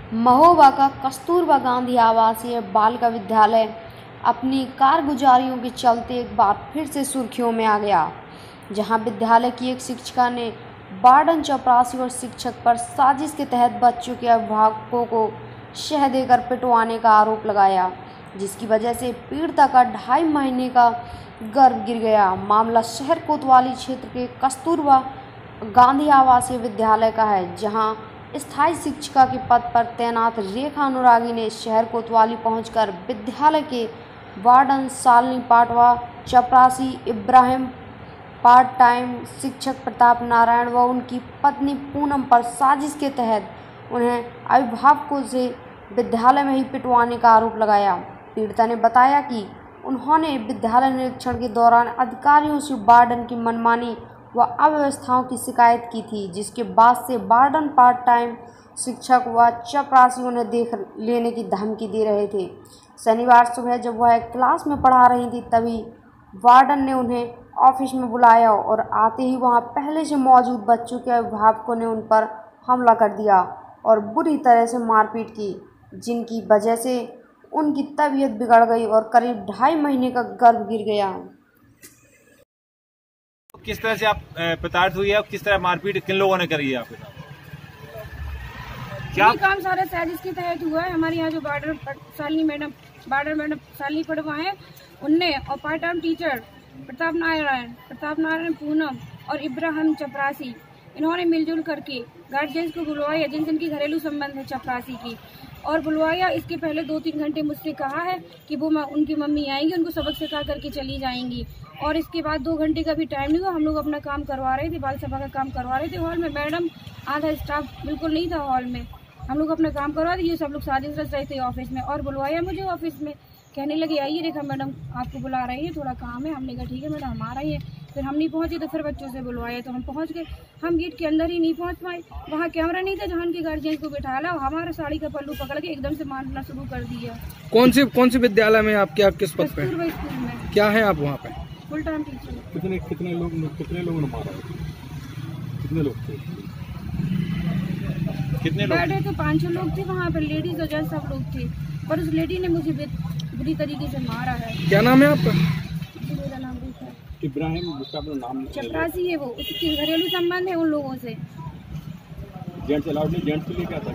महोबा का कस्तूरबा गांधी आवासीय बालिका विद्यालय अपनी कारगुजारियों के चलते एक बार फिर से सुर्खियों में आ गया, जहां विद्यालय की एक शिक्षिका ने वार्डन, चपरासी और शिक्षक पर साजिश के तहत बच्चों के अभिभावकों को शह देकर पिटवाने का आरोप लगाया, जिसकी वजह से पीड़िता का 2.5 महीने का गर्भ गिर गया। मामला शहर कोतवाली क्षेत्र के कस्तूरबा गांधी आवासीय विद्यालय का है, जहां स्थायी शिक्षिका के पद पर तैनात रेखा अनुरागी ने शहर कोतवाली पहुंचकर विद्यालय के वार्डन शालिनी पाटवा, चपरासी इब्राहिम, पार्ट टाइम शिक्षक प्रताप नारायण व उनकी पत्नी पूनम पर साजिश के तहत उन्हें अभिभावकों से विद्यालय में ही पिटवाने का आरोप लगाया। पीड़िता ने बताया कि उन्होंने विद्यालय निरीक्षण के दौरान अधिकारियों से वार्डन की मनमानी व अव्यवस्थाओं की शिकायत की थी, जिसके बाद से वार्डन, पार्ट टाइम शिक्षक व चपरासी उन्हें देख लेने की धमकी दे रहे थे। शनिवार सुबह जब वह क्लास में पढ़ा रही थी, तभी वार्डन ने उन्हें ऑफिस में बुलाया और आते ही वहां पहले से मौजूद बच्चों के अभिभावकों ने उन पर हमला कर दिया और बुरी तरह से मारपीट की, जिनकी वजह से उनकी तबीयत बिगड़ गई और करीब 2.5 महीने का गर्भ गिर गया। किस तरह से आप प्रताड़ित हुई है और किस तरह मारपीट किन लोगों ने करी है आपके साथ? क्या काम सारा साजिश के तहत हुआ है। हमारे यहाँ जो वार्डन मैडम शालिनी पड़वा है, उनने और part time teacher Pratap Narayan Poonam और इब्राहिम चपरासी, इन्होंने मिलजुल करके गार्जियंस को बुलवाया, जिनकी घरेलू संबंध है चपरासी की, और बुलवाया। इसके पहले 2-3 घंटे मुझसे कहा है कि वो उनकी मम्मी आएंगी, उनको सबक सिखा करके चली जाएंगी, और इसके बाद 2 घंटे का भी टाइम नहीं हुआ। हम लोग अपना काम करवा रहे थे, बाल सभा का काम करवा रहे थे हॉल में। मैडम, आधा स्टाफ बिल्कुल नहीं था हॉल में, हम लोग अपना काम करवा रहे थे। ये सब लोग साजिश रच रहे थे ऑफिस में, और बुलवाया मुझे ऑफिस में। कहने लगे, आइए रेखा मैडम आपको बुला रही है, थोड़ा काम है। हमने कहा ठीक है मैडम, हम आ रही है। फिर हम नहीं पहुंचे तो फिर बच्चों से बुलवाया, तो हम पहुंच गए। हम गेट के अंदर ही नहीं पहुंच पाए, वहाँ कैमरा नहीं था जहाँ उनके गार्जियन को बिठा ला, हमारा साड़ी का पल्लू पकड़ के एकदम से मारना शुरू कर दिया। कौन सी विद्यालय में आप किस पद पे? कस्तूरबा स्कूल में। क्या है आप वहाँ पे? Full time teacher. कितने लोगों ने मारा? कितने लोग थे? बैठे तो 5-6 लोग थे वहाँ पर, लेडीज और जेंट्स सब लोग थे, पर उस लेडी ने मुझे बुरी तरीके से मारा है। क्या नाम है आपका? मेरा नाम रेखा है। इब्राहिम, उसका अपना नाम चपरासी है वो, उसकी घरेलू संबंध है उन लोगों से। जेंट्स अलाउड नहीं, जेंट्स के लिए क्या था?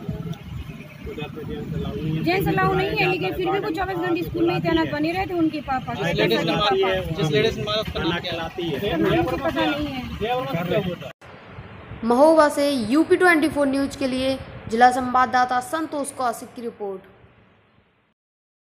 जेंट्स अलाउ नहीं है, लेकिन फिर भी वो 24 घंटे स्कूल में ही तैनात बने रहे थे। उनके पापा जिस लेडीज ने मारा उसका नाम पता नहीं है। महोबा से UP24 न्यूज के लिए जिला संवाददाता संतोष कौशिक की रिपोर्ट।